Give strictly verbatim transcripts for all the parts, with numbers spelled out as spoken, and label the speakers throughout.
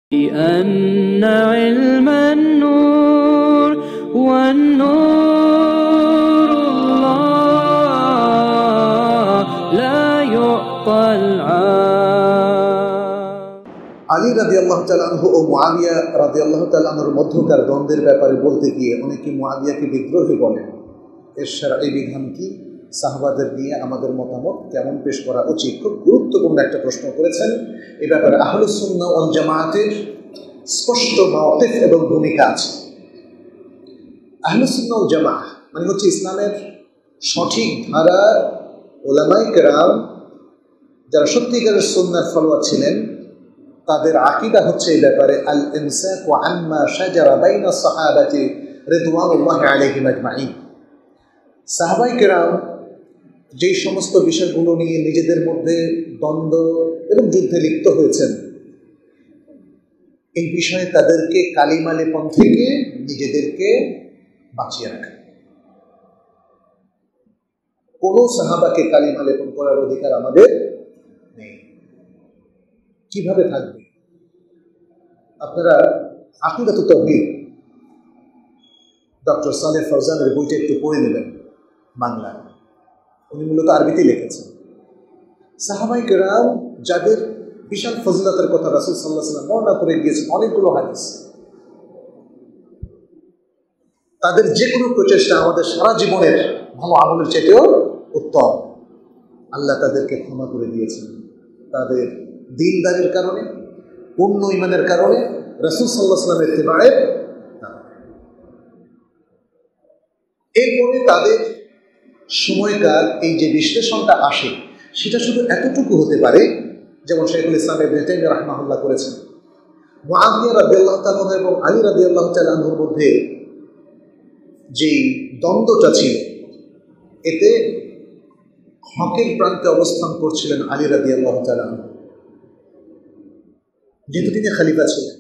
Speaker 1: بأن علم النور والنور الله لا يعطى العام
Speaker 2: আলী রাদিয়াল্লাহু তাআলা আনহু ও মুআবিয়া রাদিয়াল্লাহু তাআলা আনহুর মধ্যকার দ্বন্দ্বের ব্যাপারে বলতে গিয়ে অনেকে মুআবিয়াকে বিদ্রোহী বলেন। এর শারঈ বিধান কি? সাহাবাদের নিয়ে আমাদের মতামত কেমন পেশ করা উচিত? খুব গুরুত্বপূর্ণ একটা প্রশ্ন করেছেন। এ ব্যাপারে আহলুস সুন্নাহ ওয়াল জামাআতের স্পষ্ট মাওকিফ এবং ভূমিকা আছে। আহলুস সুন্নাহ ওয়াল জামাআহ মানে হচ্ছে ইসলামের সঠিক ধারার উলামায়ে কেরাম যারা সত্যিকারের সুন্নাহর ফলোয়ার ছিলেন, তাদের আকীদা হচ্ছে এই ব্যাপারে আল ইমসাকু আম্মা শাজারা বাইনা সাহাবাতি রিদওয়ানুল্লাহি আলাইহিম আজমাইন। সাহাবায়ে কেরাম যেই সমস্ত বিষয়গুলো নিয়ে নিজেদের মধ্যে দ্বন্দ্ব এবং যুদ্ধে লিপ্ত হয়েছেন, এই বিষয়ে তাদেরকে কালিমা লেপন থেকে নিজেদেরকে বাঁচিয়ে রাখা। কোনো সাহাবাকে কালিমা লেপন করার অধিকার আমাদের নেই। কিভাবে থাকবে? আপনারা আকীদাতুত তাওহীদ ডক্টর সালেহ ফাওজানের বইটা একটু পড়ে নেবেন বাংলা। উনি মূলত আরবিতে লিখেছেন। সাহাবায়ে কেরাম যাদের বিশাল ফজিলতের কথা রাসূল সাল্লাল্লাহু আলাইহি ওয়াসাল্লাম বর্ণনা করে গিয়েছেন অনেকগুলো হাদিস, তাদের যে কোনো প্রচেষ্টা আমাদের সারা জীবনের ভালো আমলের চাইতেও উত্তম। আল্লাহ তাদেরকে ক্ষমা করে দিয়েছেন তাদের দীনদারির কারণে, পূর্ণ ঈমানের কারণে, রাসূল সাল্লাল্লাহু আলাইহি ওয়াসাল্লামের ইত্তিবায়ের কারণে। এরপরে তাদের সময়কার এই যে বিশ্লেষণটা আসে, সেটা শুধু এতটুকু হতে পারে, যেমন শাইখুল ইসলাম ইবনে তাইমিয়া রাহিমাহুল্লাহ করেছেন। মুআবিয়া রাদিয়াল্লাহু তাআলা এবং আলী রাদিয়াল্লাহু তাআলা আনহুর মধ্যে যেই দ্বন্দ্বটা ছিল, এতে হকের প্রান্তে অবস্থান করছিলেন আলী রাদিয়াল্লাহু তাআলা আনহু, যেহেতু তিনি খলিফা ছিলেন,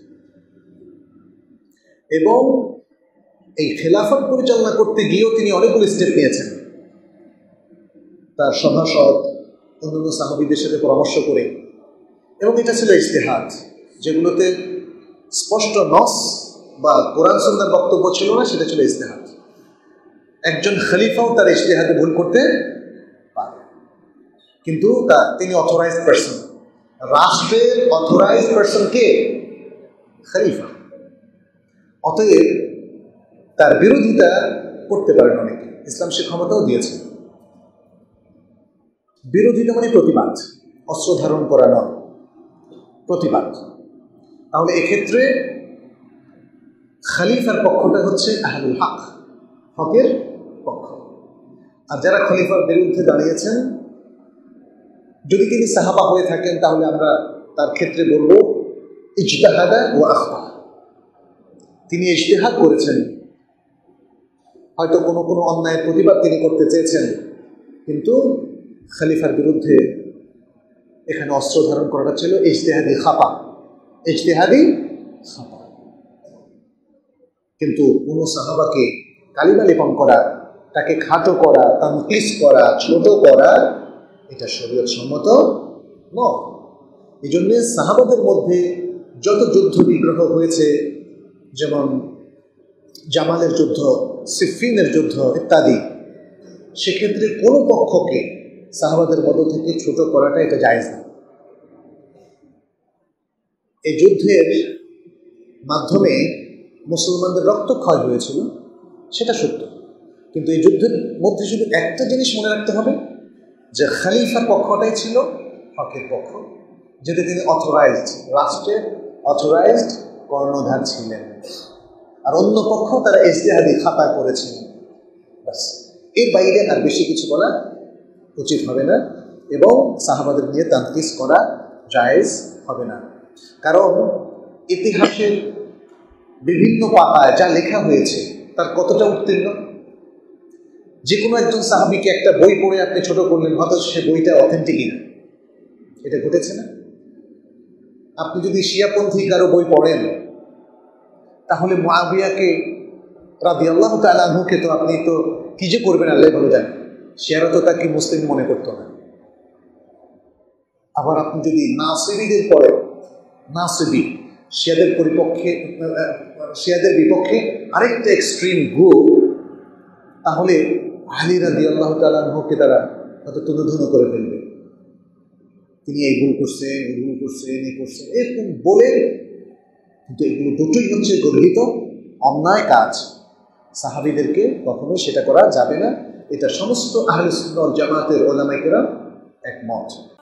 Speaker 2: এবং এই খেলাফত পরিচালনা করতে গিয়েও তিনি অনেকগুলো স্টেপ নিয়েছেন। তার সভাসদ অন্যান্য সাহাবীদের সাথে পরামর্শ করে, এবং এটা ছিল ইজতিহাদ, যেগুলোতে স্পষ্ট নস বা কোরআন সুন্নাহর বক্তব্য ছিল না, সেটা ছিল ইজতিহাদ। একজন খলিফাও তার ইজতিহাদে ভুল করতে পারে, কিন্তু তা তিনি অথরাইজড পারসন। রাষ্ট্রের অথরাইজড পারসন কে? খলিফা। অতএব তার বিরোধিতা করতে পারেন অনেকে। ইসলাম সে ক্ষমতাও দিয়েছে। বিরোধিতা মানে প্রতিবাদ, অস্ত্র ধারণ করা নয়, প্রতিবাদ। তাহলে এক্ষেত্রে খলিফার পক্ষটা হচ্ছে আহলুল হক, হকের পক্ষ। আর যারা খলিফার বিরুদ্ধে দাঁড়িয়েছেন, যদি তিনি সাহাবা হয়ে থাকেন, তাহলে আমরা তার ক্ষেত্রে বলবো ইজতিহাদা ওয়া আখতা। তিনি ইজতিহাদ করেছেন, হয়তো কোনো কোনো অন্যায়ের প্রতিবাদ তিনি করতে চেয়েছেন, কিন্তু খলিফার বিরুদ্ধে এখানে অস্ত্র ধারণ করাটা ছিল ইজতিহাদি খাতা, ইজতিহাদি খাতা। কিন্তু কোনো সাহাবাকে কালিমা লেপন করা, তাকে খাটো করা, তানকিস করা, ছোট করা, এটা শরীয়ত সম্মত নয়। এই জন্যে সাহাবাদের মধ্যে যত যুদ্ধ বিগ্রহ হয়েছে, যেমন জামালের যুদ্ধ, সিফিনের যুদ্ধ ইত্যাদি, সেক্ষেত্রে কোনো পক্ষকে সাহাবাদের মধ্য থেকে ছোট করাটা এটা জায়েজ না। এই যুদ্ধের মাধ্যমে মুসলমানদের রক্তক্ষয় হয়েছিল, সেটা সত্য, কিন্তু এই যুদ্ধের মধ্যে শুধু একটা জিনিস মনে রাখতে হবে, যে খলিফার পক্ষটাই ছিল হকের পক্ষ, যেটা তিনি অথরাইজড, রাষ্ট্রের অথরাইজড কর্ণধার ছিলেন, আর অন্য পক্ষ তারা ইজতিহাদি খাতা করেছিলেন। ব্যাস, এর বাইরে আর বেশি কিছু বলা উচিত হবে না, এবং সাহাবাদের নিয়ে তানকিস করা জায়েজ হবে না। কারণ ইতিহাসের বিভিন্ন পাতায় যা লেখা হয়েছে তার কতটা উত্তীর্ণ। যে কোনো একজন সাহাবীকে একটা বই পড়ে আপনি ছোট করলেন, হয়তো সে বইটা অথেন্টিকই না, এটা ঘটেছে না? আপনি যদি শিয়াপন্থী কারো বই পড়েন, তাহলে মুআবিয়াকে রাদিয়াল্লাহু তাআলা আনহুকে তো আপনি তো কি যে করবেন আল্লাহ ভালো জানেন। শিয়ারা তো তাকে মুসলিম মনে করতো না। আবার আপনি যদি নাসিরীদের পড়েন, নাসিবী শিয়াদের পরিপক্ষে শিয়াদের বিপক্ষে আরেকটা এক্সট্রিম গ্রুপ, তাহলে আলী রাদিয়াল্লাহু তাআলা আনহুকে তারা হয়তো তুলোধুনো করে ফেলবে, তিনি এই ভুল করছেন, এই ভুল করছেন, এই করছেন, এরকম বলে। কিন্তু এগুলো দুটোই হচ্ছে গর্হিত অন্যায় কাজ, সাহাবীদেরকে কখনোই সেটা করা যাবে না। এটা সমস্ত আহলে সুন্নাহ ওয়াল জামাতের উলামায়ে কেরাম একমত।